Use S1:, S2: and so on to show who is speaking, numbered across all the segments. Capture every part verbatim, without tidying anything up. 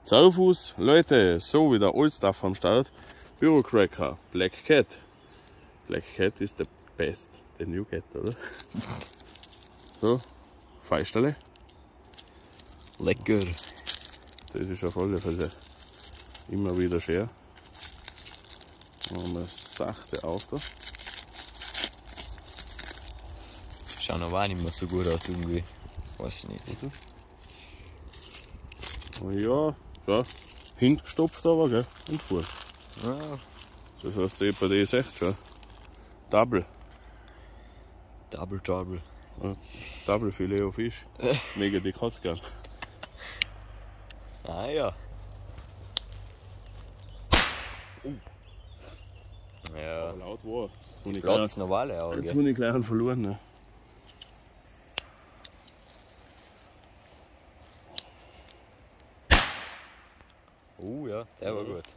S1: Zaufuß, Leute, so wieder Old Stuff am Start. Bürocracker, Black Cat. Black Cat ist der best, den you get, oder? So, Feisterle.
S2: Lecker.
S1: Das ist auf alle Fälle immer wieder schön. Machen wir sachte auf da.
S2: Schauen aber auch nicht mehr so gut aus irgendwie. Weiß nicht.
S1: Also. Ja, schau, hingestopft aber, gell? Und vor.
S2: Ja.
S1: Das heißt, die bei dir ist echt schon Double.
S2: Double Double.
S1: Ja, Double Filet auf Fisch. Mega dick hat's gern.
S2: Ah ja.
S1: Oh.
S2: Ja.
S1: Aber laut war. Jetzt
S2: Platz normale
S1: Jetzt
S2: Auge.
S1: habe ich gleich einen verloren. Ne?
S2: Oh ja, der war
S1: Ja.
S2: gut.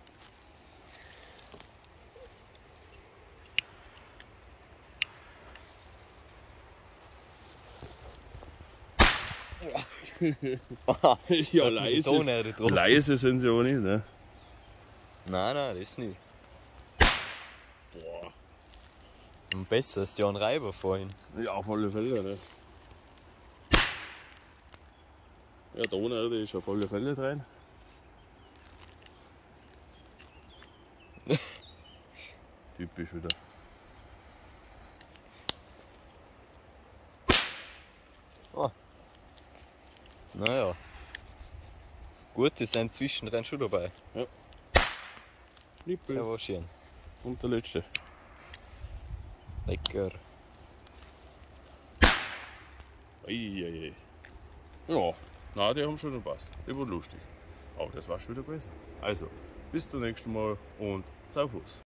S1: Ja, leise.
S2: Donner drauf.
S1: Leise sind sie aber nicht, ne?
S2: Nein, nein, das nicht.
S1: Boah.
S2: Und besser als Jan Reiber vorhin.
S1: Ja, auf alle Fälle, ne? Ja, Donau, die ist auf alle Fälle drin. Typisch wieder.
S2: Oh. Naja. Gut, die sind zwischendrin schon dabei.
S1: Nippel.
S2: Der war schön.
S1: Und der letzte.
S2: Lecker.
S1: Eieiei. Ja, na, die haben schon gepasst. Die war lustig. Aber das war schon wieder gewesen. Also, bis zum nächsten Mal und Zaufuß.